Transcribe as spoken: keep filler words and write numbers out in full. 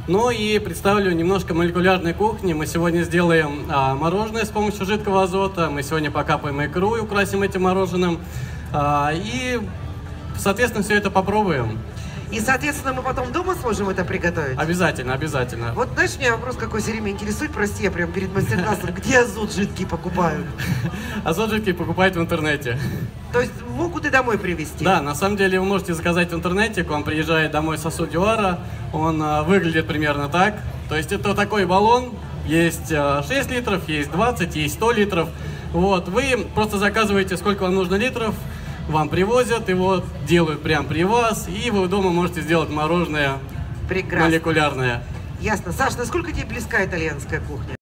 Ну и представлю немножко молекулярной кухни. Мы сегодня сделаем а, мороженое с помощью жидкого азота. Мы сегодня покапаем икру и украсим этим мороженым. А, и, соответственно, все это попробуем. И, соответственно, мы потом дома сможем это приготовить? Обязательно, обязательно. Вот, знаешь, меня вопрос какой все время интересует, прости, я прям перед мастер-классом, где азот жидкий покупают? Азот жидкий покупают в интернете. То есть могут и домой привезти? Да, на самом деле вы можете заказать в интернете, к вам приезжает домой сосуд Дюара, он а, выглядит примерно так. То есть это такой баллон, есть а, шесть литров, есть двадцать, есть сто литров. Вот, вы просто заказываете, сколько вам нужно литров, вам привозят, его делают прямо при вас, и вы дома можете сделать мороженое. Прекрасно. Молекулярное. Ясно. Саш, насколько тебе близка итальянская кухня?